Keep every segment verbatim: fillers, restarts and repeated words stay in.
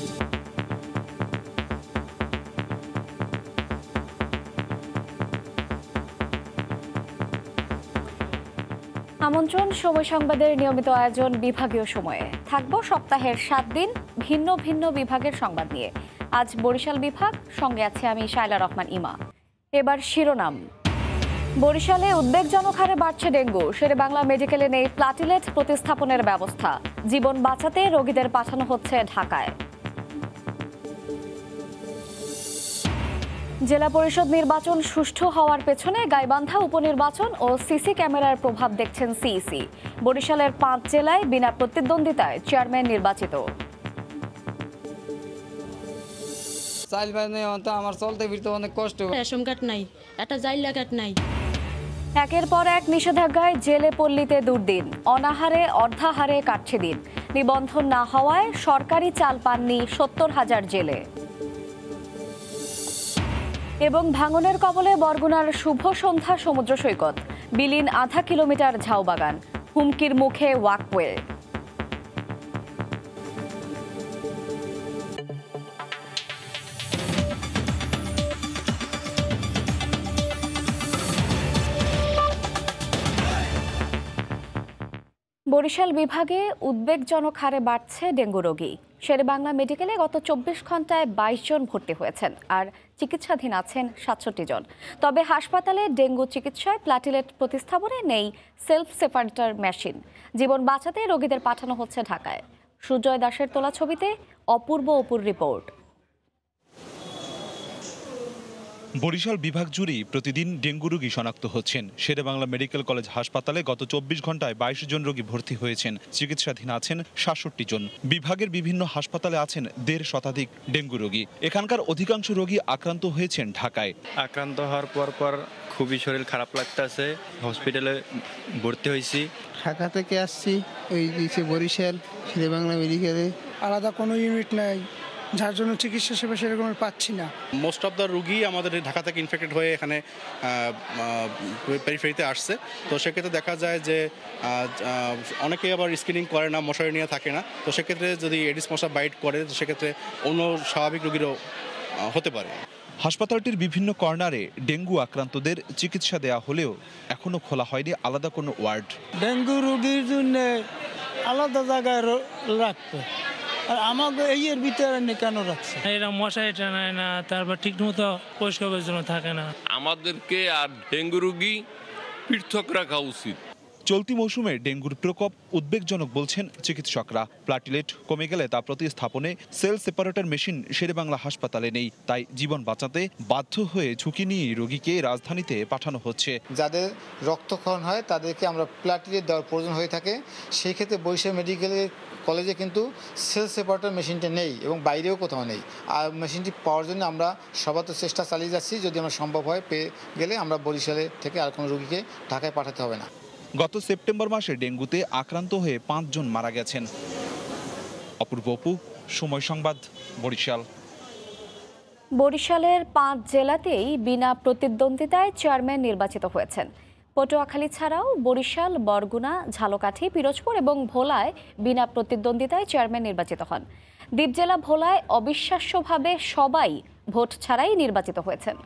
আমন্ত্রণ সময় সংবাদের নিয়মিত আয়োজন বিভাগীয় সময়ে থাকবো সপ্তাহের সাত দিন ভিন্ন ভিন্ন বিভাগের সংবাদ নিয়ে। আজ বরিশাল বিভাগ, সঙ্গে আছে আমি শায়লা রহমান ইমা। এবার শিরোনাম। বরিশালে উদ্বেগজনক হারে বাড়ছে ডেঙ্গু। শেরেবাংলা মেডিকেলে নেই প্লাটিলেট প্রতিস্থাপনের ব্যবস্থা। জীবন বাঁচাতে রোগীদের পাঠানো হচ্ছে ঢাকায়। জেলা পরিষদ নির্বাচন সুষ্ঠু হওয়ার পেছনে গাইবান্ধা উপনির্বাচন ও সিসি ক্যামেরার প্রভাব দেখছেন সিইসি। বরিশালের পাঁচ জেলায় বিনা প্রতিদ্বন্দ্বিতায় চেয়ারম্যান নির্বাচিত। আমার চলতে ফিরতে অনেক কষ্ট। রেশন কার্ড নাই, একটা জাইলা কার্ড নাই। একের পর এক নিষেধাজ্ঞায় জেলে পল্লীতে দুর্দিন। অনাহারে অর্ধাহারে কাটছে দিন। নিবন্ধন না হওয়ায় সরকারি চাল পাননি সত্তর হাজার জেলে। এবং ভাঙনের কবলে বরগুনার শুভ সন্ধ্যা সমুদ্র সৈকত। বিলীন আধা কিলোমিটার ঝাউবাগান। হুমকির মুখে ওয়াকওয়ে। বরিশাল বিভাগে উদ্বেগজনক হারে বাড়ছে ডেঙ্গু রোগী। শেরেবাংলা মেডিকেলে গত চব্বিশ ঘন্টায় বাইশ জন ভর্তি হয়েছেন, আর চিকিৎসাধীন আছেন সাতষট্টি জন। তবে হাসপাতালে ডেঙ্গু চিকিৎসায় প্লাটিলেট প্রতিস্থাপনে নেই সেলফ সেপারেটর মেশিন। জীবন বাঁচাতে রোগীদের পাঠানো হচ্ছে ঢাকায়। সুজয় দাসের তোলা ছবিতে অপূর্ব অপুর রিপোর্ট। বরিশাল বিভাগ জুড়েই প্রতিদিন ডেঙ্গু রোগী শনাক্ত হচ্ছেন। শেরেবাংলা মেডিকেল কলেজ হাসপাতালে গত চব্বিশ ঘন্টায় বাইশ জন রোগী ভর্তি হয়েছেন, চিকিৎসাধীন আছেন সাতষট্টি জন। বিভাগের বিভিন্ন হাসপাতালে আছেন দেড় শতাধিক ডেঙ্গু রোগী। এখানকার অধিকাংশ রোগী আক্রান্ত হয়েছেন ঢাকায়। আক্রান্ত হওয়ার পর পর খুবই শরীর খারাপ লাগতেছে, হসপিটালে ভর্তি হয়েছি। ঢাকা থেকে আসছি, ওই বরিশাল শেরেবাংলা মেডিকেলে। আলাদা কোনো ইউনিট নাই, যার জন্য চিকিৎসা সেবা সেরকম পাচ্ছি না। মোস্ট অফ দ্য রুগী আমাদের ঢাকা থেকে ইনফেক্টেড হয়ে এখানে পেরিফেরিতে আসছে। তো সেক্ষেত্রে দেখা যায় যে অনেকে আবার স্ক্রিনিং করে না, মশারি নিয়ে থাকে না। তো সেক্ষেত্রে যদি এডিস মশা বাইট করে, তো সেক্ষেত্রে অন্য স্বাভাবিক রোগীরও হতে পারে। হাসপাতালটির বিভিন্ন কর্নারে ডেঙ্গু আক্রান্তদের চিকিৎসা দেয়া হলেও এখনো খোলা হয়নি আলাদা কোনো ওয়ার্ড। ডেঙ্গু রোগীর জন্য আলাদা জায়গায় রাখতো, আর আমাকে এই এর ভিতরে কেন রাখছে? এরা মশারি টানায় না, তারপর ঠিক মতো পরিষ্কার পরিচ্ছন্ন থাকে না। আমাদেরকে আর ডেঙ্গু রোগী পৃথক রাখা উচিত। চলতি মৌসুমে ডেঙ্গুর প্রকোপ উদ্বেগজনক বলছেন চিকিৎসকরা। প্লাটিলেট কমে গেলে তা প্রতিস্থাপনে সেল সেপারেটর মেশিন শেরেবাংলা হাসপাতালে নেই। তাই জীবন বাঁচাতে বাধ্য হয়ে ঝুঁকি নিয়ে রোগীকে রাজধানীতে পাঠানো হচ্ছে। যাদের রক্তক্ষরণ হয় তাদেরকে আমরা প্লাটিলেট দেওয়ার প্রয়োজন হয়ে থাকে। সেই ক্ষেত্রে বরিশাল মেডিকেলের কলেজে কিন্তু সেল সেপারেটর মেশিনটা নেই এবং বাইরেও কোথাও নেই। আর মেশিনটি পাওয়ার জন্য আমরা সবার তো চেষ্টা চালিয়ে যাচ্ছি। যদি আমরা সম্ভব হয় পেয়ে গেলে আমরা বরিশালে থেকে আর কোনো রোগীকে ঢাকায় পাঠাতে হবে না। গত সেপ্টেম্বর মাসে ডেঙ্গুতে আক্রান্ত হয়ে পাঁচজন মারা গেছেন। অপূর্ব অপু, সময় সংবাদ, বরিশাল। বরিশালের পাঁচ জেলাতেই বিনা প্রতিদ্বন্দ্বিতায় চেয়ারম্যান নির্বাচিত হয়েছেন। পটুয়াখালী ছাড়াও বরিশাল, বরগুনা, ঝালকাঠি, পিরোজপুর এবং ভোলায় বিনা প্রতিদ্বন্দ্বিতায় চেয়ারম্যান নির্বাচিত হন। দ্বীপ জেলা ভোলায় অবিশ্বাস্যভাবে সবাই ভোট ছাড়াই নির্বাচিত হয়েছেন।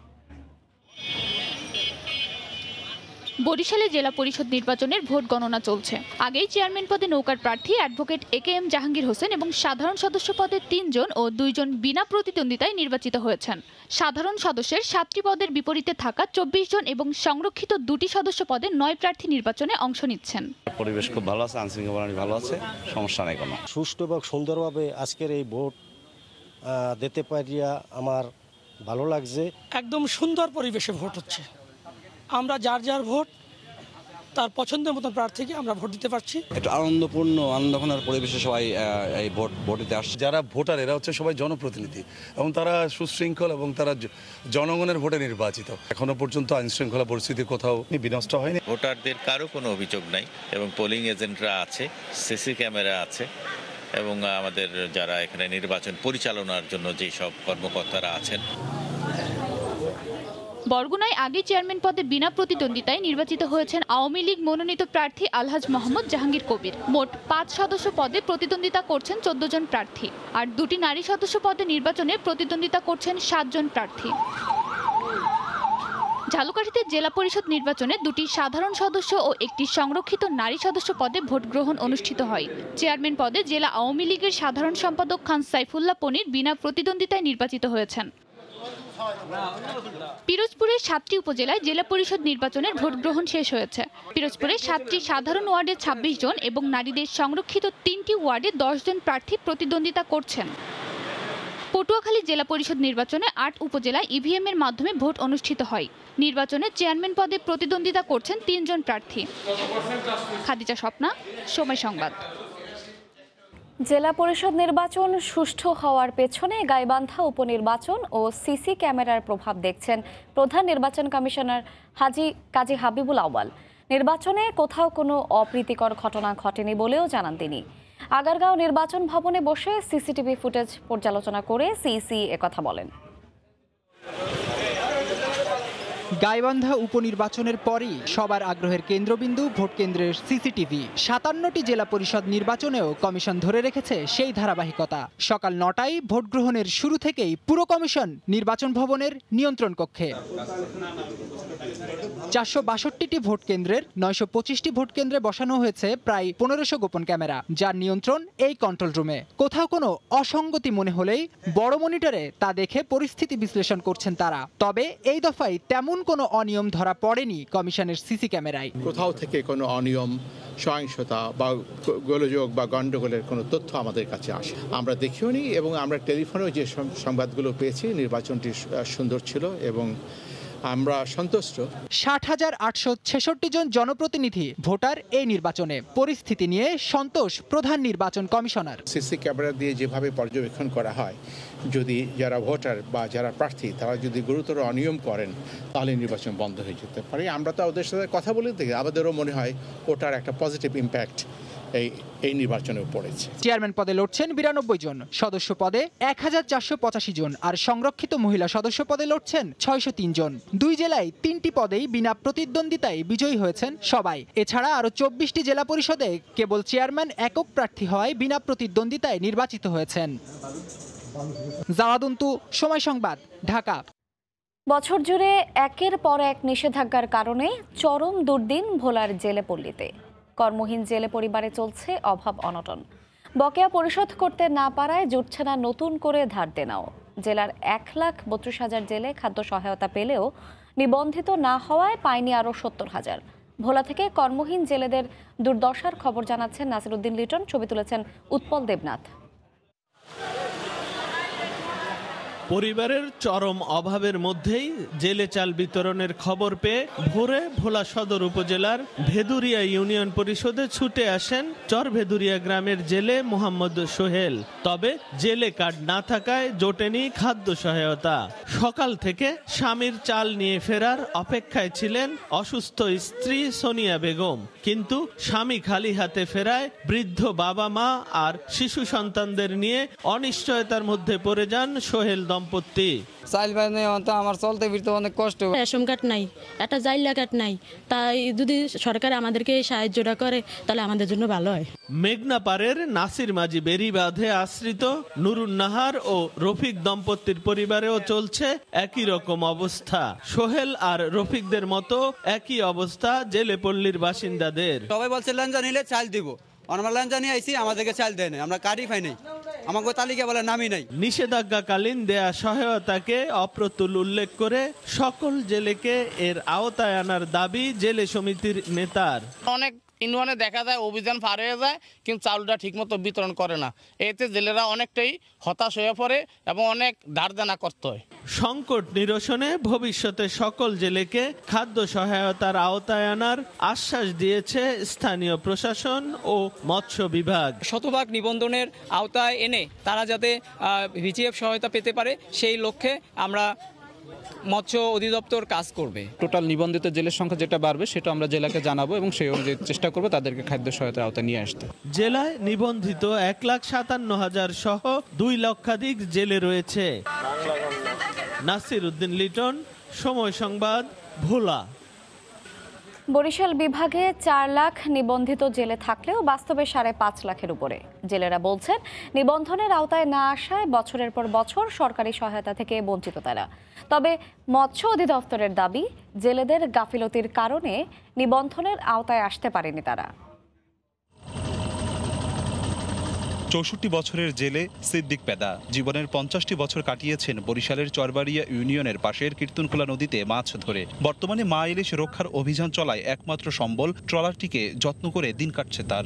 বরিশালে জেলা পরিষদ নির্বাচনের ভোট গণনা চলছে। আগেই চেয়ারম্যান পদে নৌকার প্রার্থী advocate A K M Jahangir Hossain এবং সাধারণ সদস্য পদে তিনজন ও দুইজন বিনা প্রতিদ্বন্দ্বিতায় নির্বাচিত হয়েছেন। সাধারণ সদস্যের সাতটি পদের বিপরীতে থাকা চব্বিশ জন এবং সংরক্ষিত দুটি সদস্য পদে নয় প্রার্থী নির্বাচনে অংশ নিচ্ছেন। পরিবেশ খুব ভালো আছে, আইনশৃঙ্খলা ভালো আছে, সমস্যা নাই কোনো। সুষ্ঠু এবং সুন্দরভাবে আজকের এই ভোট দিতে পারিয়া আমার ভালো লাগছে। একদম সুন্দর পরিবেশে ভোট হচ্ছে। আমরা যার যার ভোট তার পছন্দের মতো প্রার্থীকে আমরা ভোট দিতে পারছি। একটা আনন্দপূর্ণ আনন্দঘন পরিবেশে সবাই এই ভোট ভোট দিতে আসছে। যারা ভোটার এরা হচ্ছে সবাই জনপ্রতিনিধি এবং তারা সুশৃঙ্খল এবং তারা জনগণের ভোটে নির্বাচিত। এখনো পর্যন্ত আইন শৃঙ্খলা পরিস্থিতি কোথাও বিনষ্ট হয়নি। ভোটারদের কারো কোনো অভিযোগ নাই এবং পোলিং এজেন্টরা আছে, সিসি ক্যামেরা আছে এবং আমাদের যারা এখানে নির্বাচন পরিচালনার জন্য যেসব কর্মকর্তারা আছেন। বরগুনায় আগে চেয়ারম্যান পদে বিনা প্রতিদ্বন্দ্বিতায় নির্বাচিত হয়েছেন আওয়ামী লীগ মনোনীত প্রার্থী আলহাজ মোহাম্মদ জাহাঙ্গীর কবির। মোট পাঁচ সদস্য পদে প্রতিদ্বন্দ্বিতা করছেন চোদ্দ জন প্রার্থী, আর দুটি নারী সদস্য পদে নির্বাচনে প্রতিদ্বন্দ্বিতা করছেন সাত জন প্রার্থী। ঝালকাঠিতে জেলা পরিষদ নির্বাচনে দুটি সাধারণ সদস্য ও একটি সংরক্ষিত নারী সদস্য পদে ভোট গ্রহণ অনুষ্ঠিত হয়। চেয়ারম্যান পদে জেলা আওয়ামী লীগের সাধারণ সম্পাদক খান সাইফুল্লাহ পনির বিনা প্রতিদ্বন্দ্বিতায় নির্বাচিত হয়েছেন। পিরোজপুরের সাতটি উপজেলায় জেলা পরিষদ নির্বাচনের ভোট গ্রহণ শেষ হয়েছে। পিরোজপুরে সাতটি সাধারণ ওয়ার্ডে ছাব্বিশ জন এবং নারীদের সংরক্ষিত তিনটি ওয়ার্ডে দশ জন প্রার্থী প্রতিদ্বন্দ্বিতা করছেন। পটুয়াখালী জেলা পরিষদ নির্বাচনে আট উপজেলায় ইভিএম এর মাধ্যমে ভোট অনুষ্ঠিত হয়। নির্বাচনে চেয়ারম্যান পদে প্রতিদ্বন্দ্বিতা করছেন তিনজন প্রার্থী। খাদিজা স্বপ্না, সময় সংবাদ। জেলা পরিষদ নির্বাচন সুষ্ঠু হওয়ার পেছনে গাইবান্ধা উপনির্বাচন ও সিসি ক্যামেরার প্রভাব দেখছেন প্রধান নির্বাচন কমিশনার হাজি কাজী হাবিবুল আউয়াল। নির্বাচনে কোথাও কোনো অপ্রীতিকর ঘটনা ঘটেনি বলেও জানান তিনি। আগারগাঁও নির্বাচন ভবনে বসে সিসিটিভি ফুটেজ পর্যালোচনা করে সিইসি একথা বলেন। গাইবান্ধা উপনির্বাচনের পরই সবার আগ্রহের কেন্দ্রবিন্দু ভোট কেন্দ্রের সিসিটিভি। সাতান্নটি জেলা পরিষদ নির্বাচনেও কমিশন ধরে রেখেছে সেই ধারাবাহিকতা। সকাল নটায় ভোট গ্রহণের শুরু থেকেই পুরো কমিশন নির্বাচন ভবনের নিয়ন্ত্রণ কক্ষে। চারশো বাষট্টিটি ভোট কেন্দ্রের নয়শো পঁচিশটি ভোট কেন্দ্রে বসানো হয়েছে প্রায় পনেরোশো গোপন ক্যামেরা, যার নিয়ন্ত্রণ এই কন্ট্রোল রুমে। কোথাও কোনো অসঙ্গতি মনে হলেই বড় মনিটরে তা দেখে পরিস্থিতি বিশ্লেষণ করছেন তারা। তবে এই দফায় তেমন কোনো অনিয়ম ধরা পড়েনি কমিশনের সিসি ক্যামেরায়। কোথাও থেকে কোনো অনিয়ম, সহিংসতা বা গোলযোগ বা গণ্ডগোলের কোনো তথ্য আমাদের কাছে আসে আমরা দেখিও নি, এবং আমরা টেলিফোনেও যে সংবাদগুলো পেয়েছি নির্বাচনটি সুন্দর ছিল এবং আমরা সন্তুষ্ট। ষাট হাজার আটশো ছেষট্টি জন জনপ্রতিনিধি ভোটার এই নির্বাচনে। পরিস্থিতি নিয়ে সন্তোষ প্রধান নির্বাচন কমিশনার। সিসি ক্যামেরা দিয়ে যেভাবে পর্যবেক্ষণ করা হয়, যদি যারা ভোটার বা যারা প্রার্থী তারা যদি গুরুতর অনিয়ম করেন তাহলে নির্বাচন বন্ধ হয়ে যেতে পারে। আমরা তো ওদের সাথে কথা বলে দেখি, আমাদেরও মনে হয় ওটার একটা পজিটিভ ইম্প্যাক্ট এই এই নির্বাচনে পড়েছে। চেয়ারম্যান পদে লড়ছেন বিরানব্বই জন, সদস্য পদে এক হাজার চারশো পঁচাশি জন, আর সংরক্ষিত মহিলা সদস্য পদে লড়ছেন ছয়শো তিন জন। দুই জেলায় তিনটি পদেই বিনা প্রতিদ্বন্দ্বিতায় বিজয়ী হয়েছেন সবাই। এছাড়া আরো চব্বিশটি জেলা পরিষদে কেবল চেয়ারম্যান একক প্রার্থী হওয়ায় বিনা প্রতিদ্বন্দ্বিতায় নির্বাচিত হয়েছেন। জাওয়াদুন্তু, সময় সংবাদ, ঢাকা। বছর জুড়ে একের পর এক নিষেধাজ্ঞার কারণে চরম দুর্দিন ভোলার জেলে পল্লীতে। কর্মহীন জেলে পরিবারে চলছে অভাব অনটন। বকেয়া পরিশোধ করতে না পারায় জুটছে না নতুন করে ধার দেনাও। জেলার এক লাখ বত্রিশ হাজার জেলে খাদ্য সহায়তা পেলেও নিবন্ধিত না হওয়ায় পায়নি আরও সত্তর হাজার। ভোলা থেকে কর্মহীন জেলেদের দুর্দশার খবর জানাচ্ছেন নাসিরউদ্দিন লিটন, ছবি তুলেছেন উৎপল দেবনাথ। পরিবারের চরম অভাবের মধ্যেই জেলে চাল বিতরণের খবর পেয়ে ভোরে ভোলা সদর উপজেলার ভেদুরিয়া ইউনিয়ন পরিষদে ছুটে আসেন চরভেদুরিয়া গ্রামের জেলে মোহাম্মদ সোহেল। তবে জেলে কার্ড না থাকায় জোটেনি খাদ্য সহায়তা। সকাল থেকে স্বামীর চাল নিয়ে ফেরার অপেক্ষায় ছিলেন অসুস্থ স্ত্রী সোনিয়া বেগম, কিন্তু স্বামী খালি হাতে ফেরায় বৃদ্ধ বাবা মা আর শিশু সন্তানদের নিয়ে অনিশ্চয়তার মধ্যে পড়ে যান সোহেল দম্পতি। চাইল ভাই নেই তো আমার চলতে ফিরতে অনেক কষ্ট। রেশন কার্ড নাই, একটা জাইলা কার্ড নাই, তাই যদি সরকার আমাদেরকে সাহায্যটা করে তাহলে আমাদের জন্য ভালো হয়। মেঘনা পারের নাসির মাঝি বেরি বাঁধে আশ্রিত নুরুন নাহার ও রফিক দম্পতির পরিবারেও চলছে একই রকম অবস্থা। সোহেল আর রফিকদের মতো একই অবস্থা জেলে পল্লীর বাসিন্দাদের। সবাই বলছে লাঞ্জা নিলে চাল দিব, আমরা লাঞ্জা নিয়ে আইছি, আমাদেরকে চাল দেয় না, আমরা কার্ডই পাই নাই, আমাকে তালিকা বলে নামই নাই। নিষেধাজ্ঞাকালীন দেয়া সহায়তাকে অপ্রতুল উল্লেখ করে সকল জেলেকে এর আওতায় আনার দাবি জেলে সমিতির নেতার। অনেক ইউনিয়নে দেখা যায় অভিযান পার হয়ে যায় কিন্তু চাউলটা ঠিকমতো বিতরণ করে না, এতে জেলেরা অনেকটাই হতাশ হয়ে পড়ে এবং অনেক ধার দেনা করতে হয়। সংকট নিরসনে ভবিষ্যতে সকল জেলেকে খাদ্য সহায়তার আওতায় আনার আশ্বাস দিয়েছে স্থানীয় প্রশাসন ও মৎস্য বিভাগ। শতভাগ নিবন্ধনের আওতায় এনে তারা যাতে ভিজিএফ সহায়তা পেতে পারে সেই লক্ষ্যে আমরা মৎস্য অধিদপ্তর কাজ করবে। টোটাল নিবন্ধিত জেলের সংখ্যা যেটা বাড়বে সেটা আমরা জেলাকে জানাবো এবং সেই অনুযায়ী চেষ্টা করবো তাদেরকে খাদ্য সহায়তার আওতায় নিয়ে আসতে। জেলায় নিবন্ধিত এক লাখ সাতান্ন হাজার সহ দুই লক্ষাধিক জেলে রয়েছে। নাসির উদ্দিন লিটন, সময় সংবাদ, ভোলা। বরিশাল বিভাগে চার লাখ নিবন্ধিত জেলে থাকলেও বাস্তবে সাড়ে পাঁচ লাখের উপরে। জেলেরা বলছেন, নিবন্ধনের আওতায় না আসায় বছরের পর বছর সরকারি সহায়তা থেকে বঞ্চিত তারা। তবে মৎস্য অধিদপ্তরের দাবি, জেলেদের গাফিলতির কারণে নিবন্ধনের আওতায় আসতে পারেনি তারা। চৌষট্টি বছরের জেলে সিদ্দিক পেদা জীবনের পঞ্চাশটি বছর কাটিয়েছেন বরিশালের চরবাড়িয়া ইউনিয়নের পাশের কীর্তনখোলা নদীতে মাছ ধরে। বর্তমানে মা ইলিশ রক্ষার অভিযান চলায় একমাত্র সম্বল ট্রলারটিকে যত্ন করে দিন কাটছে তার।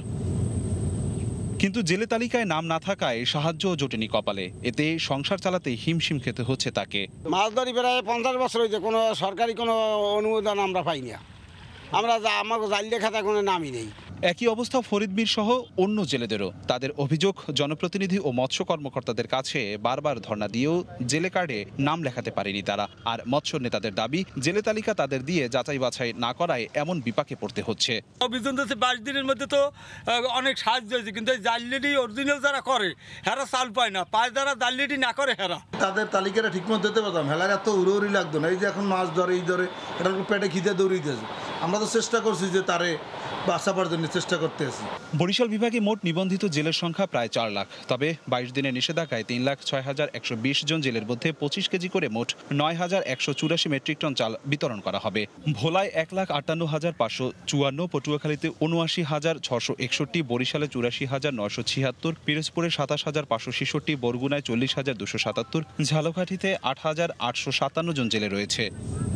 কিন্তু জেলে তালিকায় নাম না থাকায় সাহায্যও জোটেনি কপালে। এতে সংসার চালাতে হিমশিম খেতে হচ্ছে তাকে। মাছ ধরি প্রায় পঞ্চাশ বছর হয়েছে, কোনো সরকারি কোনো অনুমোদন আমরা পাই না। আমরা আমার জালিয়া খাতা কোনো নামই নেই। একই অবস্থা ফরিদ মীর সহ অন্য জেলেদেরও। তাদের অভিযোগ, জনপ্রতিনিধি ও মৎস্য কর্মকর্তাদের কাছে বারবার ধর্ণা দিয়েও জেলে কার্ডে নাম লেখাতে পারেনি তারা। আর মৎস্য নেতাদের দাবি, জেলে তালিকা তাদের দিয়ে যাচাই বাছাই না করায় এমন বিপাকে পড়তে হচ্ছে। অভিযান বাইশ দিনের মধ্যে তো অনেক সাহায্য হয়েছে, কিন্তু জালিয়াটি অরিজিনাল যারা করে হেরা চাল পায় না, পায় যারা জালিয়াটি না করে হেরা। তাদের তালিকাটা ঠিক মতো দিতে পারতাম, হেলার এত উড়ি লাগতো না। এই যে এখন মাছ ধরে এই ধরে এটা পেটে খিদে দৌড়িতেছে। আমরা তো চেষ্টা করছি যে তারে বাঁচাবার জন্য চেষ্টা করতেছি। বরিশাল বিভাগে মোট নিবন্ধিত জেলের সংখ্যা প্রায় চার লাখ। তবে বাইশ দিনের নিষেধাজ্ঞায় তিন লাখ ছয় হাজার একশো বিশ জন জেলের মধ্যে পঁচিশ কেজি করে মোট নয় হাজার একশো চুরাশি মেট্রিক টন চাল বিতরণ করা হবে। ভোলায় এক লাখ আটান্ন হাজার পাঁচশো চুয়ান্ন, পটুয়াখালীতে উনআশি হাজার ছশো একষট্টি, বরিশালে চুরাশি হাজার নয়শো ছিয়াত্তর, পিরোজপুরে সাতাশ হাজার পাঁচশো ছেষট্টি, বরগুনায় চল্লিশ হাজার দুশো সাতাত্তর, ঝালকাঠিতে আট হাজার আটশো সাতান্ন জন জেলে রয়েছে।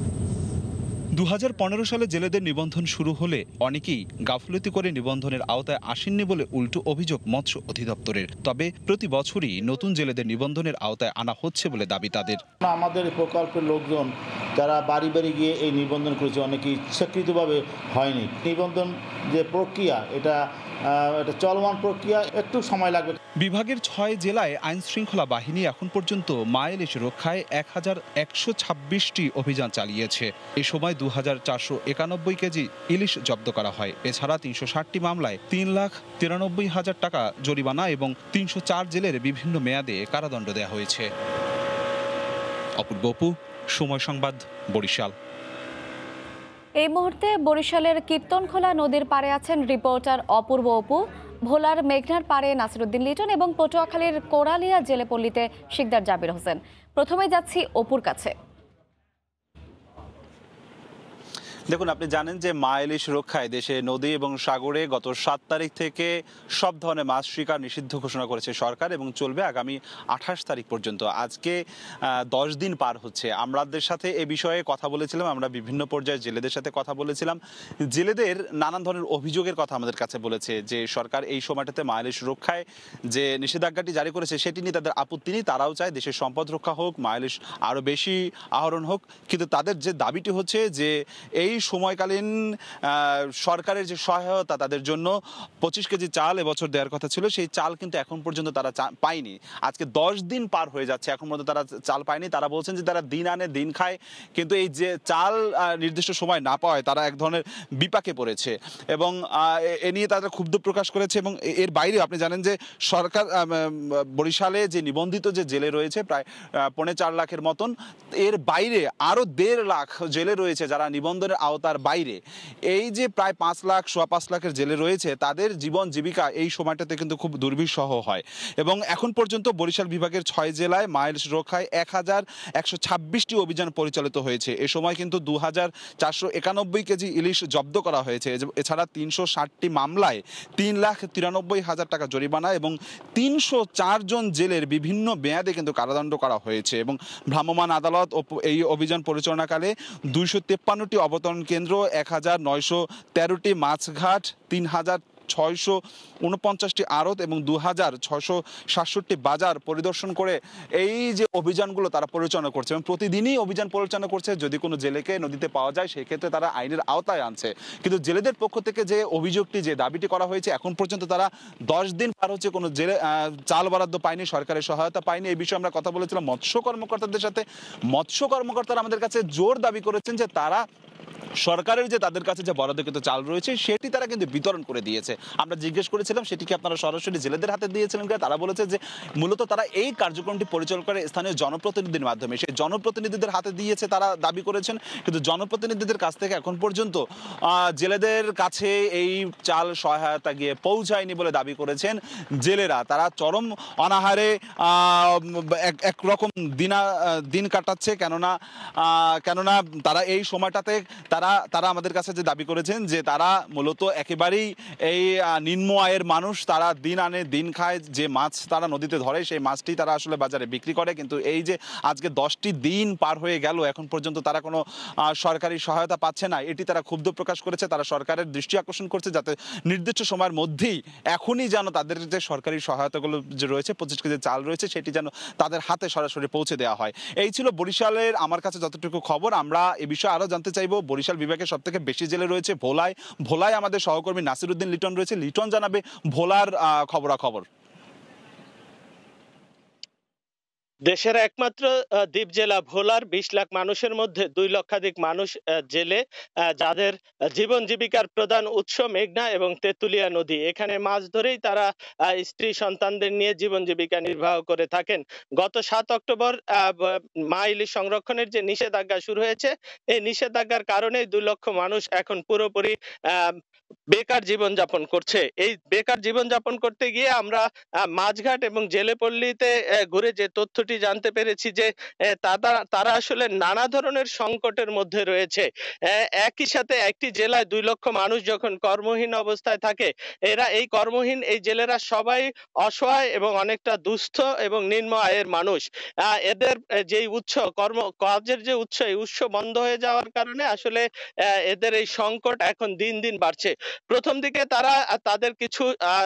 দু হাজার পনেরো সালে জেলেদের নিবন্ধন শুরু হলে অনেকেই গাফলতি করে নিবন্ধনের আওতায় আসেননি বলে উল্টো অভিযোগ মৎস্য অধিদপ্তরের। তবে প্রতি বছরই নতুন জেলেদের নিবন্ধনের আওতায় আনা হচ্ছে বলে দাবি তাদের। আমাদের প্রকল্পের লোকজন যারা বাড়ি বাড়ি গিয়ে এই নিবন্ধন করেছে, অনেকে ইচ্ছাকৃতভাবে হয়নি। নিবন্ধন যে প্রক্রিয়া, এটা এটা চলমান প্রক্রিয়া, একটু সময় লাগবে। বিভাগের ছয় জেলায় আইন শৃঙ্খলা বাহিনী এখন পর্যন্ত মা ইলিশ রক্ষায় এক হাজার একশো ছাব্বিশটি অভিযান চালিয়েছে। এ সময় দু হাজার চারশো একানব্বই কেজি ইলিশ জব্দ করা হয়। এছাড়া তিনশো ষাটটি মামলায় তিন লাখ তিরানব্বই হাজার টাকা জরিমানা এবং তিনশো চার জেলের বিভিন্ন মেয়াদে কারাদণ্ড দেওয়া হয়েছে। অপূর্ব অপু, সময় সংবাদ, বরিশাল। এই মুহূর্তে বরিশালের কীর্তনখোলা নদীর পাড়ে আছেন রিপোর্টার অপূর্ব অপু। ভোলার মেঘনার পাড়ে নাসির উদ্দিন লিটন এবং পটুয়াখালীর কোরালিয়া জেলেপল্লীতে শিকদার জাবির হোসেন। প্রথমে যাচ্ছি অপুর কাছে। দেখুন, আপনি জানেন যে মা ইলিশ রক্ষায় দেশে নদী এবং সাগরে গত সাত তারিখ থেকে সব ধরনের মাছ শিকার নিষিদ্ধ ঘোষণা করেছে সরকার এবং চলবে আগামী আঠাশ তারিখ পর্যন্ত। আজকে দশ দিন পার হচ্ছে। আমাদের সাথে এ বিষয়ে কথা বলেছিলাম, আমরা বিভিন্ন পর্যায়ে জেলেদের সাথে কথা বলেছিলাম। জেলেদের নানান ধরনের অভিযোগের কথা আমাদের কাছে বলেছে যে সরকার এই সময়টাতে মা ইলিশ রক্ষায় যে নিষেধাজ্ঞাটি জারি করেছে সেটি নিয়ে তাদের আপত্তি নেই। তারাও চায় দেশের সম্পদ রক্ষা হোক, মা ইলিশ আরও বেশি আহরণ হোক। কিন্তু তাদের যে দাবিটি হচ্ছে যে এই সময়কালীন সরকারের যে সহায়তা তাদের জন্য পঁচিশ কেজি চাল এবছর দেওয়ার কথা ছিল, সেই চাল কিন্তু এখন পর্যন্ত তারা পায়নি। আজকে দশ দিন পার হয়ে যাচ্ছে, এখন পর্যন্ত তারা চাল পায়নি। তারা বলছেন যে তারা দিন আনে দিন খায়, কিন্তু এই যে চাল নির্দিষ্ট সময় না পাওয়ায় তারা এক ধরনের বিপাকে পড়েছে এবং এ নিয়ে তারা ক্ষুব্ধ প্রকাশ করেছে। এবং এর বাইরে আপনি জানেন যে সরকার বরিশালে যে নিবন্ধিত যে জেলে রয়েছে প্রায় পৌনে চার লাখের মতন, এর বাইরে আরও দেড় লাখ জেলে রয়েছে যারা নিবন্ধনের আওতার বাইরে। এই যে প্রায় পাঁচ লাখ সোয়া পাঁচ লাখের জেলে রয়েছে, তাদের জীবন জীবিকা এই সময়টাতে কিন্তু খুব দুর্বিষহ হয়। এবং এখন পর্যন্ত বরিশাল বিভাগের ছয় জেলায় মা ইলিশ রক্ষায় এক হাজার একশো ছাব্বিশটি অভিযান পরিচালিত হয়েছে। এ সময় কিন্তু দু হাজার চারশো একানব্বই কেজি ইলিশ জব্দ করা হয়েছে। এছাড়া তিনশো ষাটটি মামলায় তিন লাখ তিরানব্বই হাজার টাকা জরিমানা এবং তিনশো চার জন জেলের বিভিন্ন মেয়াদে কিন্তু কারাদণ্ড করা হয়েছে। এবং ভ্রাম্যমাণ আদালত এই অভিযান পরিচালনাকালে দুইশো তেপ্পান্নটি অবতরণ কেন্দ্র, এক হাজার নয়শো তেরোটি মাছঘাট, তিন হাজার ছয়শো উনপঞ্চাশটি আড়ত এবং দু হাজার ছয়শো সাতষট্টি বাজার পরিদর্শন করে এই যে অভিযানগুলো তারা পরিচালনা করছে এবং প্রতিদিনই অভিযান পরিচালনা করছে। যদি কোনো জেলেকে নদীতে পাওয়া যায় সেই ক্ষেত্রে তারা আইনের আওতায় আনছে। কিন্তু জেলেদের পক্ষ থেকে যে অভিযোগটি, যে দাবিটি করা হয়েছে, এখন পর্যন্ত তারা দশ দিন পার হচ্ছে কোনো জেলে চাল বরাদ্দ পায়নি, সরকারের সহায়তা পায়নি। এই বিষয়ে আমরা কথা বলেছিলাম মৎস্য কর্মকর্তাদের সাথে। মৎস্য কর্মকর্তারা আমাদের কাছে জোর দাবি করেছেন যে তারা সরকারের যে তাদের কাছে যে বরাদ্দকৃত চাল রয়েছে সেটি তারা কিন্তু বিতরণ করে দিয়েছে। আমরা জিজ্ঞেস করেছিলাম সেটি কি আপনারা সরাসরি জেলেদের হাতে দিয়েছিলেন কিনা, তারা বলেছে যে মূলত তারা এই কার্যক্রমটি পরিচালনা করে স্থানীয় জনপ্রতিনিধির মাধ্যমে, সেই জনপ্রতিনিধিদের হাতে দিয়েছে তারা দাবি করেছেন। কিন্তু জনপ্রতিনিধিদের কাছ থেকে এখন পর্যন্ত জেলেদের কাছে এই চাল সহায়তা গিয়ে পৌঁছায়নি বলে দাবি করেছেন জেলেরা। তারা চরম অনাহারে একরকম দিনা দিন কাটাচ্ছে, কেননা কেননা তারা এই সময়টাতে তারা তারা আমাদের কাছে যে দাবি করেছেন যে তারা মূলত একেবারেই এই নিম্ন আয়ের মানুষ, তারা দিন আনে দিন খায়, যে মাছ তারা নদীতে ধরে সেই মাছটি তারা আসলে বাজারে বিক্রি করে। কিন্তু এই যে আজকে দশটি দিন পার হয়ে গেল এখন পর্যন্ত তারা কোনো সরকারি সহায়তা পাচ্ছে না, এটি তারা ক্ষুব্ধ প্রকাশ করেছে। তারা সরকারের দৃষ্টি আকর্ষণ করছে যাতে নির্দিষ্ট সময়ের মধ্যেই এখনই যেন তাদের যে সরকারি সহায়তাগুলো যে রয়েছে, পঁচিশ কেজি চাল রয়েছে, সেটি যেন তাদের হাতে সরাসরি পৌঁছে দেওয়া হয়। এই ছিল বরিশালের আমার কাছে যতটুকু খবর। আমরা এ বিষয়ে আরও জানতে চাইব। বরিশাল বিভাগের সব থেকে বেশি জেলে রয়েছে ভোলায়। ভোলায় আমাদের সহকর্মী নাসিরউদ্দিন লিটন রয়েছে। লিটন জানাবে ভোলার খবরাখবর। দেশের একমাত্র দ্বীপ জেলা ভোলার বিশ লাখ মানুষের মধ্যে দুই লক্ষাধিক মানুষ জেলে, যাদের জীবন জীবিকার প্রধান উৎস মেঘনা এবং তেঁতুলিয়া নদী। এখানে মাছ ধরেই তারা স্ত্রী সন্তানদের নিয়ে জীবন জীবিকা নির্বাহ করে থাকেন। গত সাত অক্টোবর মা ইলিশ সংরক্ষণের যে নিষেধাজ্ঞা শুরু হয়েছে, এই নিষেধাজ্ঞার কারণে দুই লক্ষ মানুষ এখন পুরোপুরি আহ বেকার জীবন যাপন করছে। এই বেকার জীবন যাপন করতে গিয়ে আমরা মাছঘাট এবং জেলেপল্লীতে ঘুরে যে তথ্যটি জানতে পেরেছি যে তারা তারা আসলে নানা ধরনের সংকটের মধ্যে রয়েছে। একই সাথে একটি জেলায় দুই লক্ষ মানুষ যখন কর্মহীন অবস্থায় থাকে, এরা এই কর্মহীন এই জেলেরা সবাই অসহায় এবং অনেকটা দুস্থ এবং নিম্ন আয়ের মানুষ। এদের যে উৎস কর্ম কাজের যে উৎস, এই উৎস বন্ধ হয়ে যাওয়ার কারণে আসলে এদের এই সংকট এখন দিন দিন বাড়ছে। প্রথম দিকে তারা তাদের কিছু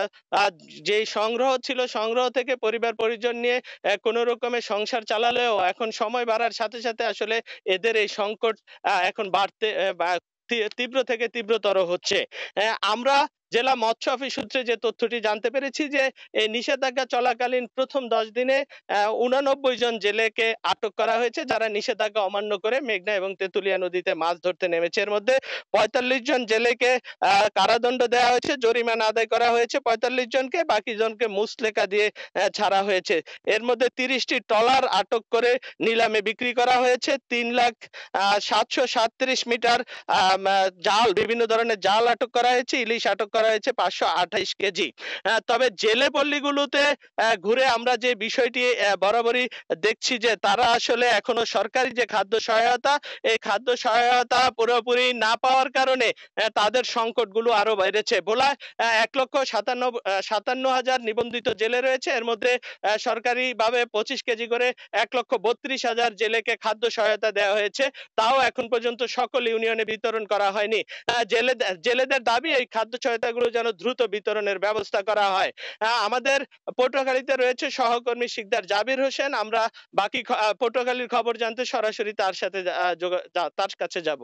যে সংগ্রহ ছিল, সংগ্রহ থেকে পরিবার পরিজন নিয়ে কোন রকমে সংসার চালালেও এখন সময় বাড়ার সাথে সাথে আসলে এদের এই সংকট এখন বাড়তে তীব্র থেকে তীব্রতর হচ্ছে। আমরা জেলা মৎস্য অফিস সূত্রে যে তথ্যটি জানতে পেরেছি যে এই নিষেধাজ্ঞা চলাকালীন প্রথম দশ দিনে উনানব্বই জন জেলেকে আটক করা হয়েছে, যারা নিষেধাজ্ঞা অমান্য করে মেঘনা এবং তেঁতুলিয়া নদীতে মাছ ধরতে নেমেছে। এর মধ্যে পঁয়তাল্লিশ জন জেলেকে কারাদণ্ড দেওয়া হয়েছে, জরিমানা আদায় করা হয়েছে পঁয়তাল্লিশ জনকে, বাকি জনকে মুচলেকা দিয়ে ছাড়া হয়েছে। এর মধ্যে তিরিশটি ট্রলার আটক করে নিলামে বিক্রি করা হয়েছে। তিন লাখ সাতশো সাতত্রিশ মিটার জাল, বিভিন্ন ধরনের জাল আটক করা হয়েছে। ইলিশ আটক করা হয়েছে পাঁচশো আঠাইশ কেজি। তবে জেলে পল্লীগুলোতে ঘুরে আমরা যে বিষয়টি বরাবরই দেখছি যে তারা আসলে এখনো সরকারি যে খাদ্য সহায়তা, এই খাদ্য সহায়তা পুরোপুরি না পাওয়ার কারণে তাদের সংকটগুলো আরো বেড়েছে। ভোলায় এক লক্ষ সাতান্ন সাতান্ন হাজার নিবন্ধিত জেলে রয়েছে। এর মধ্যে সরকারি ভাবে পঁচিশ কেজি করে এক লক্ষ বত্রিশ হাজার জেলেকে খাদ্য সহায়তা দেওয়া হয়েছে। তাও এখন পর্যন্ত সকল ইউনিয়নে বিতরণ করা হয়নি। জেলে জেলেদের দাবি এই খাদ্য সহায়তাগুলো যেন দ্রুত বিতরণের ব্যবস্থা করা হয়। আমাদের পটুয়াখালীতে রয়েছে সহকর্মী শিকদার জাবির হোসেন। আমরা বাকি পটুয়াখালীর খবর জানতে সরাসরি তার সাথে তার কাছে যাব।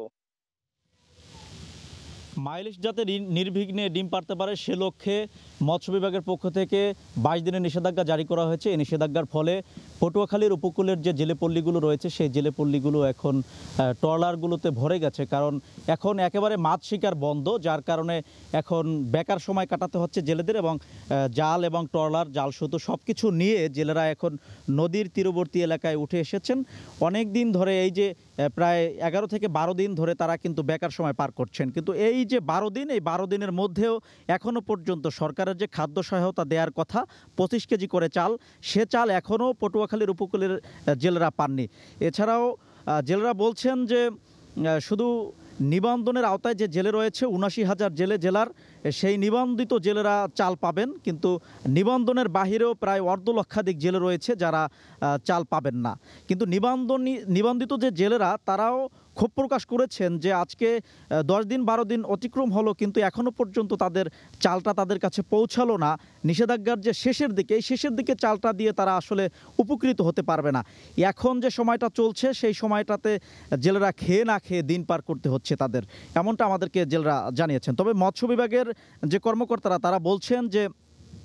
মাইলিশ যাতে নির্বিঘ্নে ডিম পারতে পারে সে লক্ষ্যে মৎস্য বিভাগের পক্ষ থেকে বাইশ দিনের নিষেধাজ্ঞা জারি করা হয়েছে। এই নিষেধাজ্ঞার ফলে পটুয়াখালীর উপকূলের যে জেলেপল্লীগুলো রয়েছে সেই জেলেপল্লীগুলো এখন ট্রলারগুলোতে ভরে গেছে, কারণ এখন একেবারে মাছ শিকার বন্ধ, যার কারণে এখন বেকার সময় কাটাতে হচ্ছে জেলেদের। এবং জাল এবং ট্রলার জাল সুতো সব কিছু নিয়ে জেলেরা এখন নদীর তীরবর্তী এলাকায় উঠে এসেছেন। অনেক দিন ধরে এই যে প্রায় এগারো থেকে বারো দিন ধরে তারা কিন্তু বেকার সময় পার করছেন। কিন্তু এই যে বারো দিন, এই বারো দিনের মধ্যেও এখনও পর্যন্ত সরকারের যে খাদ্য সহায়তা দেওয়ার কথা পঁচিশ কেজি করে চাল, সে চাল এখনও পটুয়াখালীর উপকূলের জেলেরা পাননি। এছাড়াও জেলেরা বলছেন যে শুধু নিবন্ধনের আওতায় যে জেলে রয়েছে উনাশি হাজার জেলে জেলার, সেই নিবন্ধিত জেলেরা চাল পাবেন, কিন্তু নিবন্ধনের বাহিরেও প্রায় অর্ধ লক্ষাধিক জেলে রয়েছে যারা চাল পাবেন না। কিন্তু নিবন্ধন নিবন্ধিত যে জেলেরা তারাও ক্ষোভ প্রকাশ করেছেন যে আজকে দশ দিন বারো দিন অতিক্রম হলো, কিন্তু এখনও পর্যন্ত তাদের চালটা তাদের কাছে পৌঁছালো না। নিষেধাজ্ঞার যে শেষের দিকে, এই শেষের দিকে চালটা দিয়ে তারা আসলে উপকৃত হতে পারবে না। এখন যে সময়টা চলছে সেই সময়টাতে জেলেরা খেয়ে না খেয়ে দিন পার করতে হচ্ছে তাদের, এমনটা আমাদেরকে জেলেরা জানিয়েছেন। তবে মৎস্য বিভাগের যে কর্মকর্তারা তারা বলছেন যে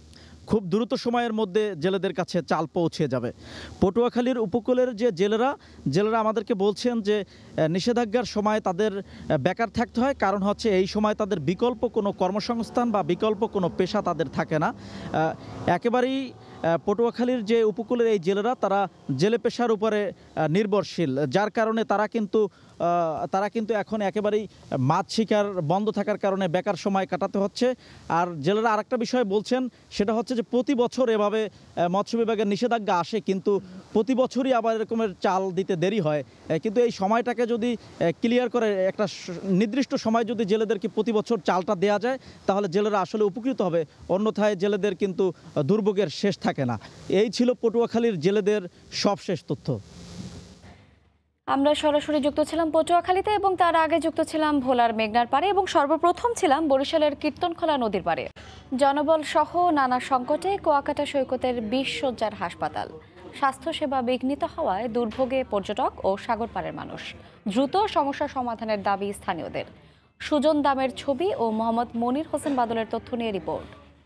খুব দ্রুত সময়ের মধ্যে জেলেদের কাছে চাল পৌঁছে যাবে। পটুয়াখালীর উপকূলের যে জেলেরা জেলেরা আমাদেরকে বলছেন যে নিষেধাজ্ঞার সময় তাদের বেকার থাকতে হয়, কারণ হচ্ছে এই সময় তাদের বিকল্প কোনো কর্মসংস্থান বা বিকল্প কোনো পেশা তাদের থাকে না। একেবারেই পটুয়াখালীর যে উপকূলের এই জেলেরা তারা জেলে পেশার উপরে নির্ভরশীল, যার কারণে তারা কিন্তু তারা কিন্তু এখন একেবারেই মাছ শিকার বন্ধ থাকার কারণে বেকার সময় কাটাতে হচ্ছে। আর জেলেরা আরেকটা বিষয় বলছেন, সেটা হচ্ছে যে প্রতি বছর এভাবে মৎস্য বিভাগের নিষেধাজ্ঞা আসে, কিন্তু প্রতি বছরই আবার এরকমের চাল দিতে দেরি হয়। কিন্তু এই সময়টাকে যদি ক্লিয়ার করে একটা নির্দিষ্ট সময় যদি জেলেদেরকে প্রতি বছর চালটা দেওয়া যায়, তাহলে জেলেরা আসলে উপকৃত হবে। অন্যথায় জেলেদের কিন্তু দুর্ভোগের শেষ থাকে না। এই ছিল পটুয়াখালীর জেলেদের সবশেষ তথ্য। আমরা সরাসরি যুক্ত ছিলাম পটুয়াখালীতে এবং তার আগে যুক্ত ছিলাম ভোলার মেঘনার পাড়ে এবং সর্বপ্রথম ছিলাম বরিশালের কীর্তনখোলা নদীর পাড়ে। জনবল সহ নানা সংকটে কুয়াকাটা সৈকতের বিশ শয্যার হাসপাতাল। স্বাস্থ্যসেবা বিঘ্নিত হওয়ায় দুর্ভোগে পর্যটক ও সাগর পাড়ের মানুষ। দ্রুত সমস্যা সমাধানের দাবি স্থানীয়দের। সুজন দামের ছবি ও মোহাম্মদ মনির হোসেন বাদলের তথ্য নিয়ে রিপোর্ট।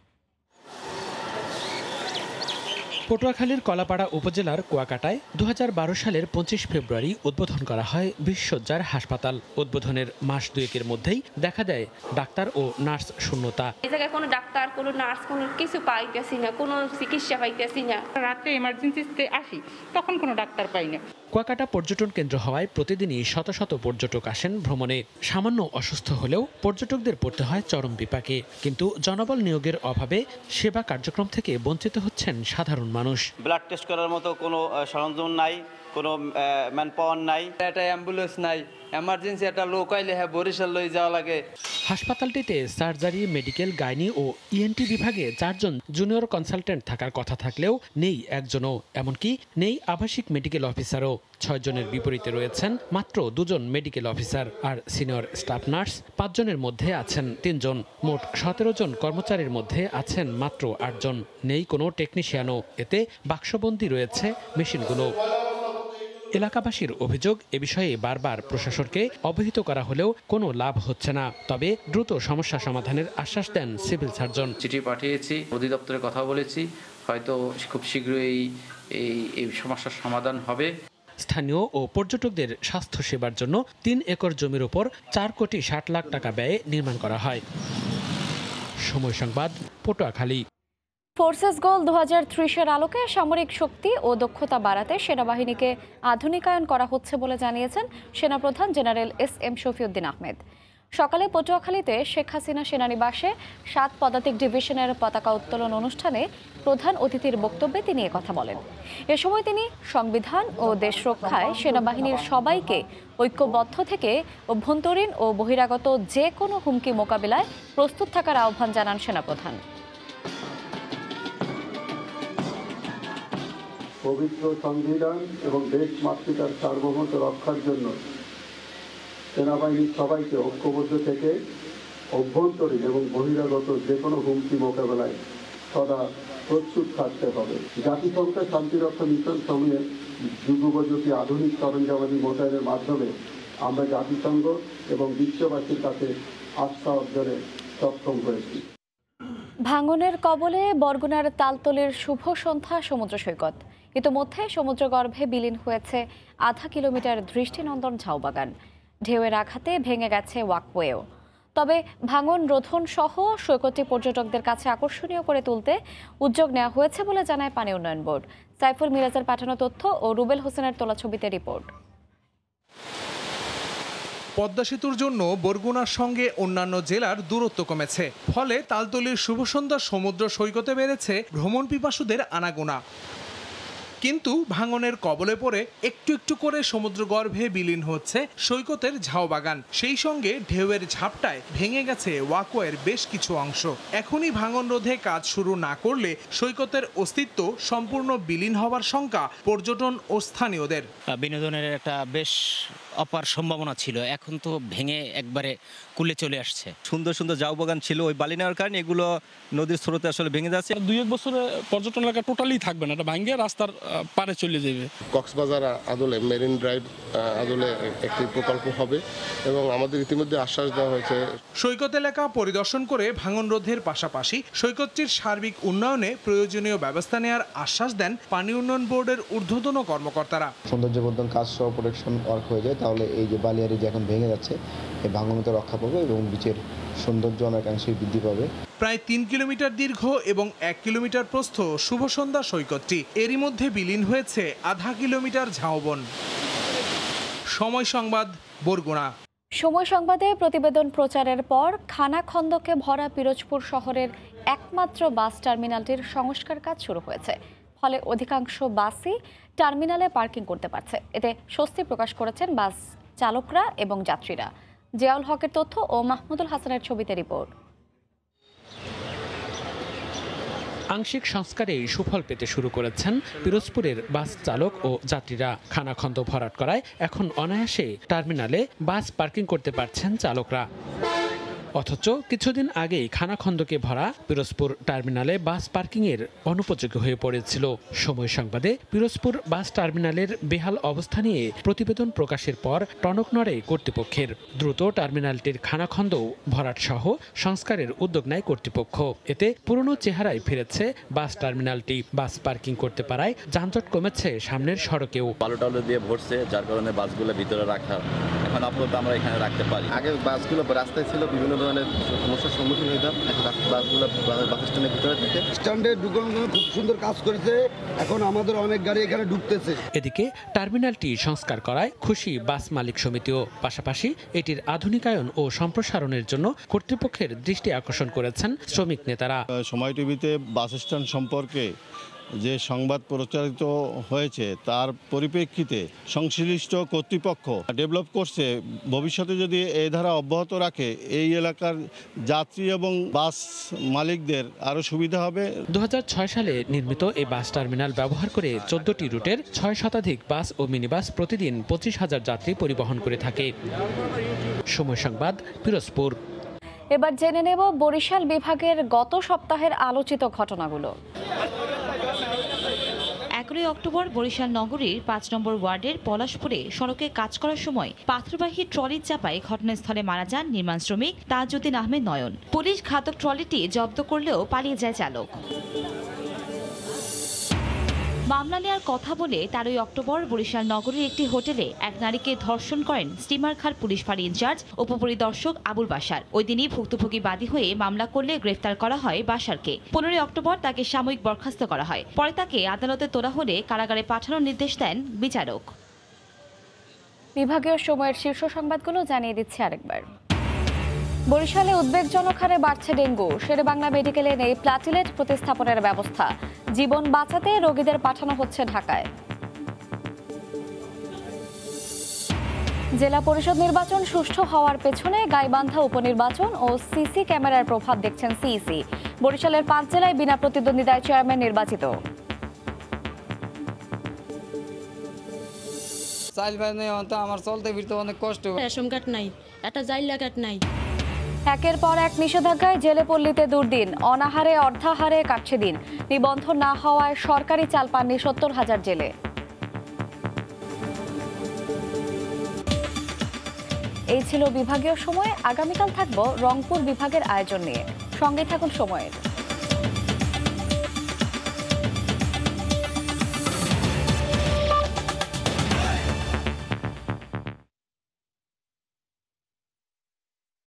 পটুয়াখালীর কলাপাড়া উপজেলার কুয়াকাটায় দু হাজার বারো সালের পঁচিশ ফেব্রুয়ারি উদ্বোধন করা হয় বিশ শয্যার হাসপাতাল। উদ্বোধনের মাস দুয়েকের মধ্যেই দেখা দেয় ডাক্তার ও নার্স শূন্যতা। এই জায়গায় কোনো ডাক্তার, কোনো নার্স, কোনো কিছু পাইতেছি না, কোনো চিকিৎসা পাইতেছি না। রাতে এমার্জেন্সিতে আসি, তখন কোনো ডাক্তার পাই না। কুয়াকাটা পর্যটন কেন্দ্র হওয়ায় প্রতিদিনই শত শত পর্যটক আসেন ভ্রমণে। সামান্য অসুস্থ হলেও পর্যটকদের পড়তে হয় চরম বিপাকে। কিন্তু জনবল নিয়োগের অভাবে সেবা কার্যক্রম থেকে বঞ্চিত হচ্ছেন সাধারণ মানুষ। ব্লাড টেস্ট করার মতো কোনো সরঞ্জাম নাই, কোনো ম্যান পাওয়ার নাই, একটা অ্যাম্বুলেন্স নাই, এমার্জেন্সি একটা লোক আইলে হ্যাঁ বরিশাল লই যাওয়া লাগে। হাসপাতালটিতে সার্জারি, মেডিকেল, গাইনি ও ইএনটি বিভাগে চারজন জুনিয়র কনসালটেন্ট থাকার কথা থাকলেও নেই একজনও, এমনকি নেই আবাসিক মেডিকেল অফিসারও। ছয় জনের বিপরীতে রয়েছেন মাত্র দুজন মেডিকেল অফিসার, আর সিনিয়র স্টাফ নার্স পাঁচজনের মধ্যে আছেন তিনজন। মোট সতেরো জন কর্মচারীর মধ্যে আছেন মাত্র আটজন। নেই কোনো টেকনিশিয়ানও। এতে বাক্সবন্দি রয়েছে মেশিনগুলো। এলাকাবাসীর অভিযোগ, এ বিষয়ে বারবার প্রশাসনকে অবহিত করা হলেও কোনো লাভ হচ্ছে না। তবে দ্রুত সমস্যা সমাধানের আশ্বাস দেন সিভিল সার্জন। চিঠি পাঠিয়েছি, অধিদপ্তরে কথা বলেছি, হয়তো খুব শীঘ্রই এই এই সমস্যার সমাধান হবে। স্থানীয় ও পর্যটকদের স্বাস্থ্য সেবার জন্য তিন একর জমির উপর চার কোটি ষাট লাখ টাকা ব্যয়ে নির্মাণ করা হয়। সময় সংবাদ, পটুয়াখালী। ফোর্সেস গোল দু হাজার ত্রিশের আলোকে সামরিক শক্তি ও দক্ষতা বাড়াতে সেনাবাহিনীকে আধুনিকায়ন করা হচ্ছে বলে জানিয়েছেন সেনাপ্রধান general S M Shafiuddin Ahmed. সকালে পটুয়াখালীতে শেখ হাসিনা সেনানিবাসে সাত পদাতিক ডিভিশনের পতাকা উত্তোলন অনুষ্ঠানে প্রধান অতিথির বক্তব্যে তিনি একথা বলেন। এ সময় তিনি সংবিধান ও দেশ রক্ষায় সেনাবাহিনীর সবাইকে ঐক্যবদ্ধ থেকে অভ্যন্তরীণ ও বহিরাগত যে কোনো হুমকি মোকাবিলায় প্রস্তুত থাকার আহ্বান জানান সেনাপ্রধান। পবিত্র সংবিধান এবং দেশ মাতৃকার সার্বভৌমত্ব রক্ষার জন্য সেনাবাহিনীর সবাইকে ঐক্যবদ্ধ থেকে অভ্যন্তরীণ এবং বহিরাগত যে কোনো হুমকি মোকাবেলায় সদা প্রস্তুত থাকতে হবে। জাতিসংঘের শান্তিরক্ষা মিশন সমূহে যুগোপযোগী আধুনিক সরঞ্জামাদি মোতায়েনের মাধ্যমে আমরা জাতিসংঘ এবং বিশ্ববাসীর কাছে আস্থা অর্জনে সক্ষম হয়েছি। ভাঙনের কবলে বরগুনার তালতলির শুভ সন্ধ্যা সমুদ্র সৈকত। ইতোমধ্যে সমুদ্রগর্ভে বিলীন হয়েছে আধা কিলোমিটার দৃষ্টিনন্দন ঝাউবাগান। ঢেউয়ের আঘাতে ভেঙে গেছে ওয়াকওয়েও। তবে ভাঙন রোধন সহ সৈকতটি পর্যটকদের কাছে আকর্ষণীয় করে তুলতে উদ্যোগ নেওয়া হয়েছে বলে জানায় পানি উন্নয়ন বোর্ড। সাইফুল মিরাজের পাঠানো তথ্য ও রুবেল হোসেনের তোলা ছবিতে রিপোর্ট। পদ্মা সেতুর জন্য বরগুনার সঙ্গে অন্যান্য জেলার দূরত্ব কমেছে, ফলে তালতলির শুভসন্ধ্যা সমুদ্র সৈকতে বেড়েছে ভ্রমণ পিপাসুদের আনাগোনা। কিন্তু ভাঙনের কবলে পড়ে একটু একটু করে সমুদ্রগর্ভে বিলীন হচ্ছে সৈকতের ঝাউবাগান। সেই সঙ্গে ঢেউয়ের ঝাপটায় ভেঙে গেছে ওয়াকওয়ের বেশ কিছু অংশ। এখনই ভাঙন রোধে কাজ শুরু না করলে সৈকতের অস্তিত্ব সম্পূর্ণ বিলীন হওয়ার শঙ্কা পর্যটন ও স্থানীয়দের। বিনোদনের একটা বেশ অপার সম্ভাবনা ছিল, এখন তো ভেঙে একবারে কুলে চলে আসছে। সুন্দর সুন্দর ঝাউবাগান ছিল, ওই বালি নেওয়ার কারণে এগুলো নদীর স্রোতে আসলে ভেঙে যাচ্ছে। দুই এক বছরে পর্যটন এলাকা টোটালি থাকবে না, এটা ভাঙে রাস্তার পারে চলে যাবে। কক্সবাজার আদলে মেরিন ড্রাইভ আদলে একটি প্রকল্প হবে এবং আমাদের ইতিমধ্যে আশ্বাস দেওয়া হয়েছে। সৈকত এলাকা পরিদর্শন করে ভাঙন রোধের পাশাপাশি সৈকতটির সার্বিক উন্নয়নে প্রয়োজনীয় ব্যবস্থা নেওয়ার আশ্বাস দেন পানি উন্নয়ন বোর্ডের ঊর্ধ্বতন কর্মকর্তারা। সৌন্দর্যবর্ধন কাজ সহ প্রোটেকশন ওয়ার্ক হয়ে যায়, তাহলে এই যে বালিয়ারি যে এখন ভেঙে যাচ্ছে এই ভাঙনতে রক্ষা পাবে এবং বিচের সৌন্দর্য অনেকাংশেই বৃদ্ধি পাবে। প্রায় তিন কিলোমিটার দীর্ঘ এবং এক কিলোমিটার প্রস্থ শুভ সন্ধ্যা সৈকতটি, এরই মধ্যে বিলীন হয়েছে আধা কিলোমিটার ঝাউবন। সময় সংবাদ, বরগুনা। সময় সংবাদে প্রতিবেদন প্রচারের পর খানাখন্দকে ভরা পিরোজপুর শহরের একমাত্র বাস টার্মিনালটির সংস্কার কাজ শুরু হয়েছে। ফলে অধিকাংশ বাসই টার্মিনালে পার্কিং করতে পারছে। এতে স্বস্তি প্রকাশ করেছেন বাস চালকরা এবং যাত্রীরা। জিয়াউল হকের তথ্য ও মাহমুদুল হাসানের ছবিতে রিপোর্ট। আংশিক সংস্কারে সুফল পেতে শুরু করেছেন পিরোজপুরের বাস চালক ও যাত্রীরা। খানাখন্দ ভরাট করায় এখন অনায়াসে টার্মিনালে বাস পার্কিং করতে পারছেন চালকরা। অথচ কিছুদিন আগেই খানাখন্দকে ভরা পিরোজপুর টার্মিনালে বাস পার্কিংয়ের অনুপযোগী হয়ে পড়েছিল। সময় সংবাদে পিরোজপুর বাস টার্মিনালের বেহাল অবস্থা নিয়ে প্রতিবেদন প্রকাশের পর টনক নড়ে কর্তৃপক্ষের। দ্রুত টার্মিনালটির খানাখন্দ ভরাট সহ সংস্কারের উদ্যোগ নেয় কর্তৃপক্ষ। এতে পুরনো চেহারায় ফিরেছে বাস টার্মিনালটি। বাস পার্কিং করতে পারায় যানজট কমেছে সামনের সড়কেও। বালু টালু দিয়ে ভরছে, যার কারণে বাসগুলো ভিতরে রাখা, এখন আপাতত আমরা এখানে রাখতে পারি। আগে বাসগুলো রাস্তায় ছিল, বিভিন্ন ধরনের সমস্যার সম্মুখীন হইতাম। এখন বাসগুলো বাস স্ট্যান্ডের ভিতরে থেকে স্ট্যান্ডে ঢুকানোর জন্য খুব সুন্দর কাজ করেছে। এখন আমাদের অনেক গাড়ি এখানে ঢুকতেছে। এদিকে টার্মিনালটি সংস্কার করায় খুশি বাস মালিক সমিতিও। পাশাপাশি এটির আধুনিকায়ন ও সম্প্রসারণের জন্য কর্তৃপক্ষের দৃষ্টি আকর্ষণ করেছেন শ্রমিক নেতারা। সময় টিভিতে বাস স্ট্যান্ড সম্পর্কে যে সংবাদ প্রচারিত হয়েছে তার পরিপ্রেক্ষিতে সংশ্লিষ্ট কর্তৃপক্ষ ডেভেলপ করছে। ভবিষ্যতে যদি এই ধারা অব্যাহত রাখে এই এলাকার যাত্রী এবং বাস মালিকদের আরও সুবিধা হবে। দু হাজার ছয় সালে নির্মিত এই বাস টার্মিনাল ব্যবহার করে চোদ্দটি রুটের ছয় শতাধিক বাস ও মিনিবাস প্রতিদিন পঁচিশ হাজার যাত্রী পরিবহন করে থাকে। সময় সংবাদ, পিরোজপুর। এবার জেনে নেব বরিশাল বিভাগের গত সপ্তাহের আলোচিত ঘটনাগুলো। এগারোই অক্টোবর বরিশাল নগরীর পাঁচ নম্বর ওয়ার্ডের পলাশপুরে সড়কে কাজ করার সময় পাথরবাহী ট্রলির চাপায় ঘটনাস্থলে মারা যান নির্মাণ শ্রমিক তাজউদ্দিন আহমেদ নয়ন। পুলিশ ঘাতক ট্রলিটি জব্দ করলেও পালিয়ে যায় চালক। মামলা নেওয়ার কথা বলে তেরোই অক্টোবর বরিশাল নগরীর একটি হোটেলে এক নারীকে ধর্ষণ করেন স্টিমারঘাট পুলিশ ফাঁড়ি ইনচার্জ উপপরিদর্শক আবুল বাশার। ওই দিনই ভুক্তভোগী বাদী হয়ে মামলা করলে গ্রেফতার করা হয় বাশারকে। পনেরোই অক্টোবর তাকে সাময়িক বরখাস্ত করা হয়। পরে তাকে আদালতে তোলা হলে কারাগারে পাঠানোর নির্দেশ দেন বিচারক। বিভাগীয় সময়ের শীর্ষ সংবাদগুলো জানিয়ে দিচ্ছি আরেকবার। বরিশালে উদ্বেগজনক হারে বাড়ছে ডেঙ্গু। শেরেবাংলা মেডিকেলে নেই প্লাটিলেট প্রতিস্থাপনের ব্যবস্থা। জীবন বাঁচাতে রোগীদের পাঠানো হচ্ছে ঢাকায়। জেলা পরিষদ নির্বাচন সুষ্ঠু হওয়ার পেছনে গাইবান্ধা উপনির্বাচন ও সিসি ক্যামেরার প্রভাব দেখছেন সিইসি। বরিশালের পাঁচ জেলায় বিনা প্রতিদ্বন্দ্বিতায় চেয়ারম্যান নির্বাচিত। আমার চলতে ফিরতে অনেক কষ্ট। রেশন কার্ড নাই, একটা জাইলা কার্ড নাই। একের পর এক নিষেধাজ্ঞায় জেলে পল্লীতে দুর্দিন। অনাহারে অর্ধাহারে কাটছে দিন। নিবন্ধন না হওয়ায় সরকারি চাল পাননি সত্তর হাজার জেলে। এই ছিল বিভাগীয় সময়। আগামীকাল থাকবো রংপুর বিভাগের আয়োজন নিয়ে। সঙ্গে থাকুন সময়ের।